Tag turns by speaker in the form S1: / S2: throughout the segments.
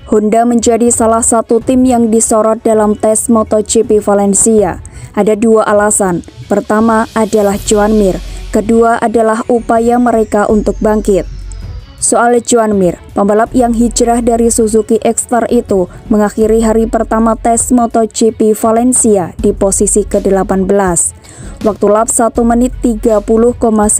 S1: Honda menjadi salah satu tim yang disorot dalam tes MotoGP Valencia. Ada dua alasan. Pertama adalah Joan Mir, kedua adalah upaya mereka untuk bangkit. Soal Joan Mir, pembalap yang hijrah dari Suzuki X-Star itu mengakhiri hari pertama tes MotoGP Valencia di posisi ke-18. Waktu lap 1 menit 30,914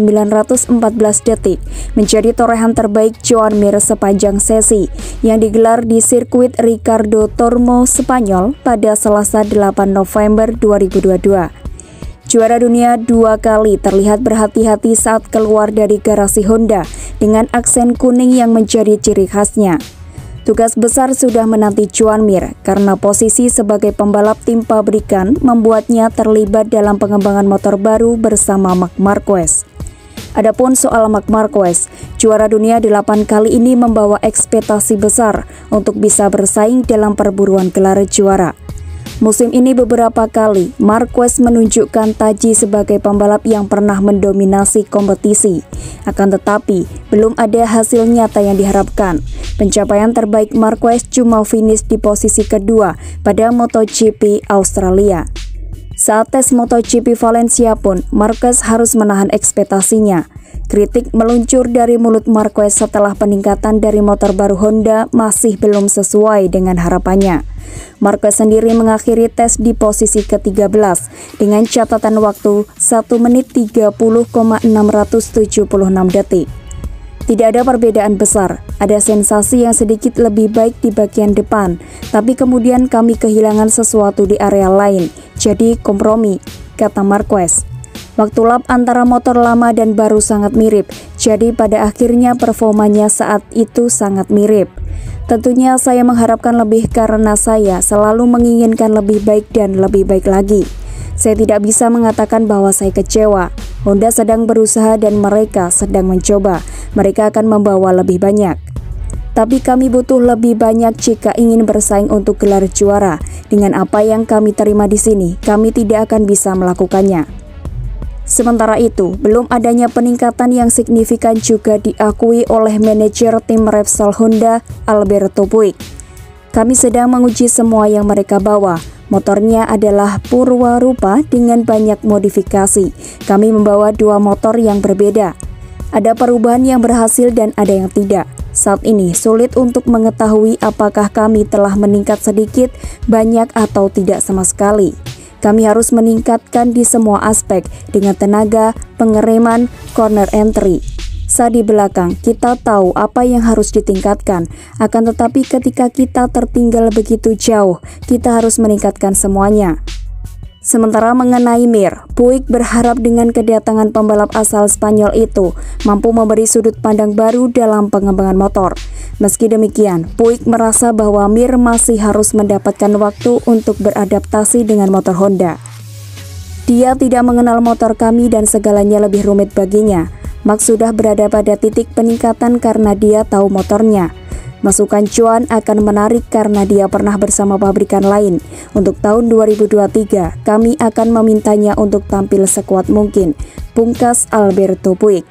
S1: detik menjadi torehan terbaik Joan Mir sepanjang sesi yang digelar di sirkuit Ricardo Tormo, Spanyol pada Selasa 8 November 2022. Juara dunia dua kali terlihat berhati-hati saat keluar dari garasi Honda dengan aksen kuning yang menjadi ciri khasnya. Tugas besar sudah menanti Joan Mir karena posisi sebagai pembalap tim pabrikan membuatnya terlibat dalam pengembangan motor baru bersama Marc Marquez. Adapun soal Marc Marquez, juara dunia 8 kali ini membawa ekspektasi besar untuk bisa bersaing dalam perburuan gelar juara. Musim ini beberapa kali Marquez menunjukkan taji sebagai pembalap yang pernah mendominasi kompetisi. Akan tetapi, belum ada hasil nyata yang diharapkan. Pencapaian terbaik Marquez cuma finish di posisi kedua pada MotoGP Australia. Saat tes MotoGP Valencia pun, Marquez harus menahan ekspektasinya. Kritik meluncur dari mulut Marquez setelah peningkatan dari motor baru Honda masih belum sesuai dengan harapannya. Marquez sendiri mengakhiri tes di posisi ke-13 dengan catatan waktu 1 menit 30,676 detik. Tidak ada perbedaan besar, ada sensasi yang sedikit lebih baik di bagian depan, tapi kemudian kami kehilangan sesuatu di area lain, jadi kompromi, kata Marquez. Waktu lap antara motor lama dan baru sangat mirip, jadi pada akhirnya performanya saat itu sangat mirip. Tentunya saya mengharapkan lebih karena saya selalu menginginkan lebih baik dan lebih baik lagi. Saya tidak bisa mengatakan bahwa saya kecewa. Honda sedang berusaha dan mereka sedang mencoba. Mereka akan membawa lebih banyak. Tapi kami butuh lebih banyak jika ingin bersaing untuk gelar juara. Dengan apa yang kami terima di sini, kami tidak akan bisa melakukannya. Sementara itu, belum adanya peningkatan yang signifikan juga diakui oleh manajer tim Repsol Honda, Alberto Puig. Kami sedang menguji semua yang mereka bawa. Motornya adalah Purwarupa dengan banyak modifikasi. Kami membawa dua motor yang berbeda. Ada perubahan yang berhasil dan ada yang tidak. Saat ini sulit untuk mengetahui apakah kami telah meningkat sedikit, banyak atau tidak sama sekali. Kami harus meningkatkan di semua aspek dengan tenaga, pengereman, corner entry. Saat di belakang, kita tahu apa yang harus ditingkatkan. Akan tetapi ketika kita tertinggal begitu jauh, kita harus meningkatkan semuanya. Sementara mengenai Mir, Puig berharap dengan kedatangan pembalap asal Spanyol itu mampu memberi sudut pandang baru dalam pengembangan motor. Meski demikian, Puig merasa bahwa Mir masih harus mendapatkan waktu untuk beradaptasi dengan motor Honda. Dia tidak mengenal motor kami dan segalanya lebih rumit baginya. Marc sudah berada pada titik peningkatan karena dia tahu motornya. Masukan Joan akan menarik karena dia pernah bersama pabrikan lain. Untuk tahun 2023, kami akan memintanya untuk tampil sekuat mungkin, pungkas Alberto Puig.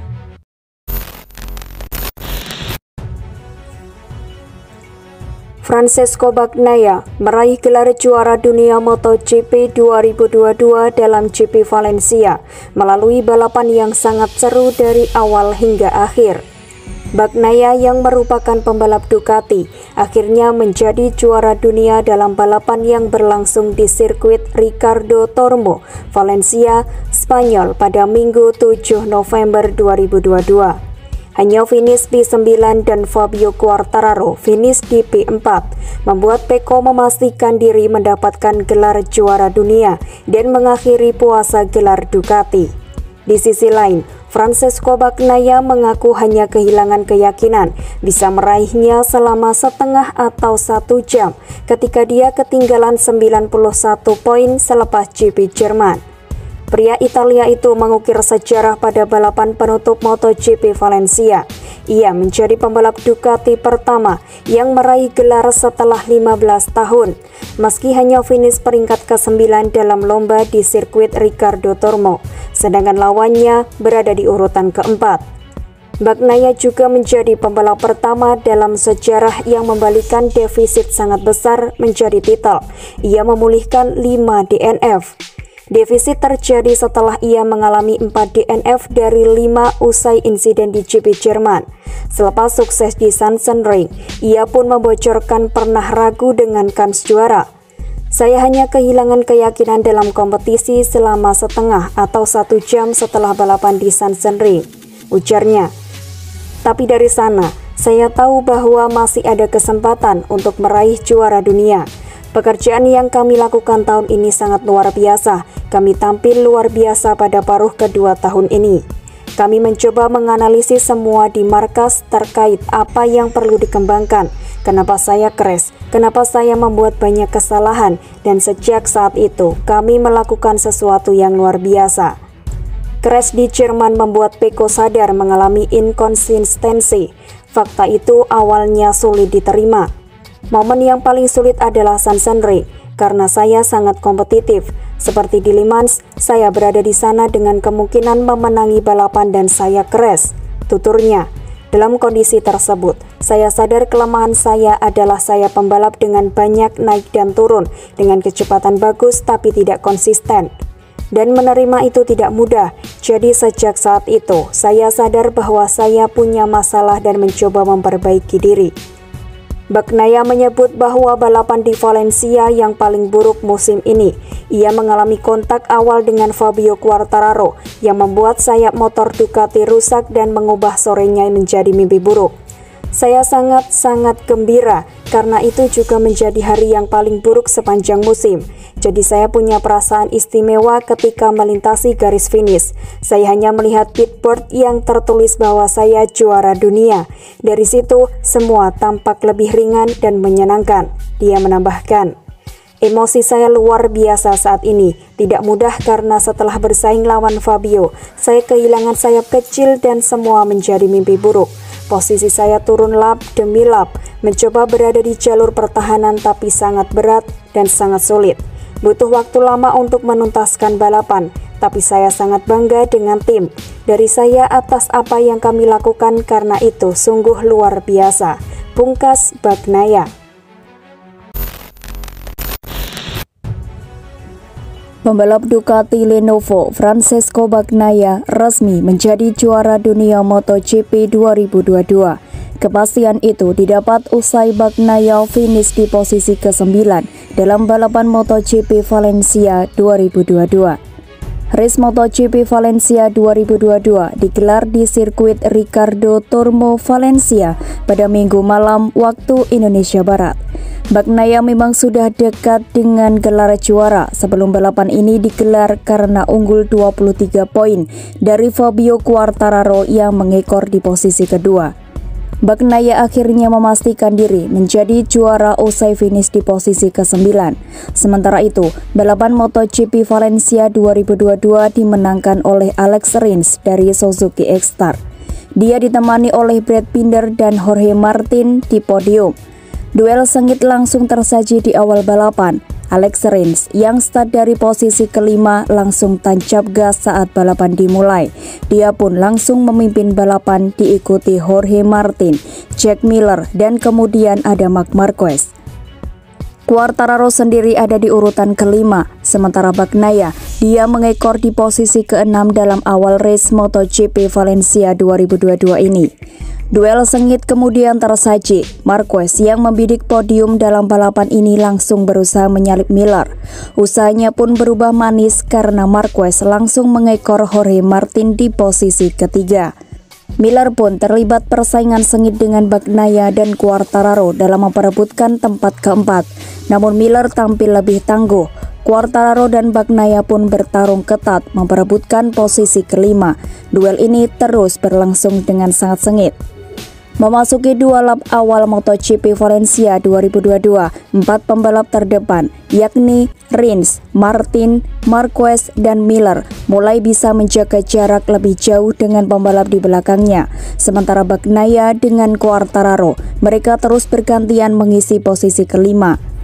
S1: Francesco Bagnaia meraih gelar juara dunia MotoGP 2022 dalam GP Valencia melalui balapan yang sangat seru dari awal hingga akhir. Bagnaia yang merupakan pembalap Ducati akhirnya menjadi juara dunia dalam balapan yang berlangsung di sirkuit Ricardo Tormo, Valencia, Spanyol pada Minggu 7 November 2022. Hanya finish P9 dan Fabio Quartararo finish di P4, membuat Pecco memastikan diri mendapatkan gelar juara dunia dan mengakhiri puasa gelar Ducati. Di sisi lain, Francesco Bagnaia mengaku hanya kehilangan keyakinan bisa meraihnya selama setengah atau 1 jam ketika dia ketinggalan 91 poin selepas GP Jerman. Pria Italia itu mengukir sejarah pada balapan penutup MotoGP Valencia. Ia menjadi pembalap Ducati pertama yang meraih gelar setelah 15 tahun, meski hanya finish peringkat ke-9 dalam lomba di sirkuit Ricardo Tormo, sedangkan lawannya berada di urutan keempat. Bagnaia juga menjadi pembalap pertama dalam sejarah yang membalikkan defisit sangat besar menjadi titel. Ia memulihkan 5 DNF. Defisit terjadi setelah ia mengalami 4 DNF dari 5 usai insiden di GP Jerman. Selepas sukses di Sachsenring, ia pun membocorkan pernah ragu dengan kans juara. Saya hanya kehilangan keyakinan dalam kompetisi selama setengah atau 1 jam setelah balapan di Sachsenring, ujarnya. Tapi dari sana, saya tahu bahwa masih ada kesempatan untuk meraih juara dunia. Pekerjaan yang kami lakukan tahun ini sangat luar biasa. Kami tampil luar biasa pada paruh kedua tahun ini. Kami mencoba menganalisis semua di markas terkait apa yang perlu dikembangkan. Kenapa saya crash? Kenapa saya membuat banyak kesalahan? Dan sejak saat itu, kami melakukan sesuatu yang luar biasa. Crash di Jerman membuat Pecco sadar mengalami inkonsistensi. Fakta itu awalnya sulit diterima. Momen yang paling sulit adalah Sachsenring, karena saya sangat kompetitif. Seperti di Le Mans, saya berada di sana dengan kemungkinan memenangi balapan dan saya crash, tuturnya. Dalam kondisi tersebut, saya sadar kelemahan saya adalah saya pembalap dengan banyak naik dan turun, dengan kecepatan bagus tapi tidak konsisten. Dan menerima itu tidak mudah. Jadi sejak saat itu, saya sadar bahwa saya punya masalah dan mencoba memperbaiki diri. Bagnaia menyebut bahwa balapan di Valencia yang paling buruk musim ini. Ia mengalami kontak awal dengan Fabio Quartararo yang membuat sayap motor Ducati rusak dan mengubah sorenya menjadi mimpi buruk. Saya sangat gembira karena itu juga menjadi hari yang paling buruk sepanjang musim. Jadi saya punya perasaan istimewa ketika melintasi garis finish. Saya hanya melihat pitboard yang tertulis bahwa saya juara dunia. Dari situ semua tampak lebih ringan dan menyenangkan. Dia menambahkan, emosi saya luar biasa saat ini. Tidak mudah karena setelah bersaing lawan Fabio, saya kehilangan sayap kecil dan semua menjadi mimpi buruk. Posisi saya turun lap demi lap, mencoba berada di jalur pertahanan tapi sangat berat dan sangat sulit. Butuh waktu lama untuk menuntaskan balapan, tapi saya sangat bangga dengan tim. Dari saya atas apa yang kami lakukan karena itu sungguh luar biasa. Pungkas Bagnaia. Pembalap Ducati Lenovo Francesco Bagnaia resmi menjadi juara dunia MotoGP 2022. Kepastian itu didapat usai Bagnaia finish di posisi ke-9 dalam balapan MotoGP Valencia 2022. Race MotoGP Valencia 2022 digelar di sirkuit Ricardo Tormo Valencia pada Minggu malam waktu Indonesia Barat. Bagnaia memang sudah dekat dengan gelar juara sebelum balapan ini digelar karena unggul 23 poin dari Fabio Quartararo yang mengekor di posisi kedua. Bagnaia akhirnya memastikan diri menjadi juara usai finish di posisi ke-9. Sementara itu, balapan MotoGP Valencia 2022 dimenangkan oleh Alex Rins dari Suzuki X-Star. Dia ditemani oleh Brad Binder dan Jorge Martin di podium. Duel sengit langsung tersaji di awal balapan. Alex Rins yang start dari posisi kelima langsung tancap gas saat balapan dimulai. Dia pun langsung memimpin balapan diikuti Jorge Martin, Jack Miller, dan kemudian ada Marc Marquez. Quartararo sendiri ada di urutan kelima, sementara Bagnaia dia mengekor di posisi ke-6 dalam awal race MotoGP Valencia 2022 ini. Duel sengit kemudian tersaji. Marquez yang membidik podium dalam balapan ini langsung berusaha menyalip Miller. Usahanya pun berubah manis karena Marquez langsung mengekor Jorge Martin di posisi ketiga. Miller pun terlibat persaingan sengit dengan Bagnaia dan Quartararo dalam memperebutkan tempat keempat. Namun Miller tampil lebih tangguh. Quartararo dan Bagnaia pun bertarung ketat memperebutkan posisi kelima. Duel ini terus berlangsung dengan sangat sengit. Memasuki dua lap awal MotoGP Valencia 2022, 4 pembalap terdepan, yakni Rins, Martin, Marquez, dan Miller, mulai bisa menjaga jarak lebih jauh dengan pembalap di belakangnya. Sementara Bagnaia dengan Quartararo, mereka terus bergantian mengisi posisi kelima.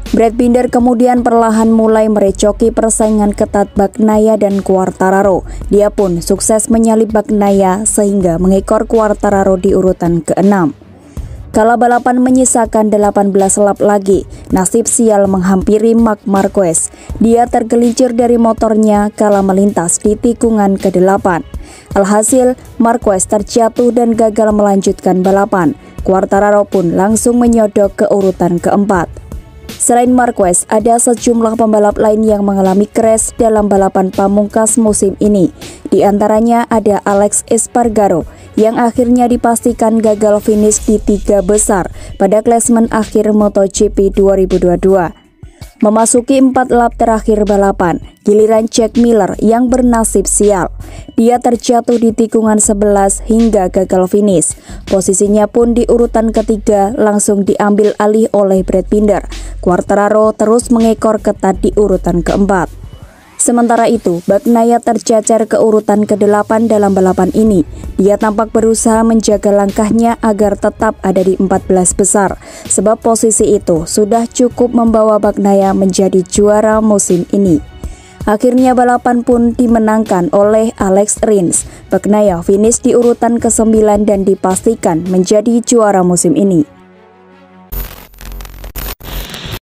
S1: Brad Binder kemudian perlahan mulai merecoki persaingan ketat Bagnaia dan Quartararo. Dia pun sukses menyalip Bagnaia sehingga mengekor Quartararo di urutan ke-6. Kala balapan menyisakan 18 lap lagi, nasib sial menghampiri Marc Marquez. Dia tergelincir dari motornya kala melintas di tikungan ke-8. Alhasil, Marquez terjatuh dan gagal melanjutkan balapan. Quartararo pun langsung menyodok ke urutan ke-4. Selain Marquez, ada sejumlah pembalap lain yang mengalami crash dalam balapan pamungkas musim ini. Di antaranya ada Alex Espargaro yang akhirnya dipastikan gagal finish di 3 besar pada klasemen akhir MotoGP 2022. Memasuki 4 lap terakhir balapan, giliran Jack Miller yang bernasib sial. Dia terjatuh di tikungan 11 hingga gagal finish. Posisinya pun di urutan ketiga langsung diambil alih oleh Brad Binder. Quartararo terus mengekor ketat di urutan keempat. Sementara itu, Bagnaia tercecer ke urutan ke-8 dalam balapan ini. Dia tampak berusaha menjaga langkahnya agar tetap ada di 14 besar, sebab posisi itu sudah cukup membawa Bagnaia menjadi juara musim ini. Akhirnya balapan pun dimenangkan oleh Alex Rins. Bagnaia finish di urutan ke-9 dan dipastikan menjadi juara musim ini.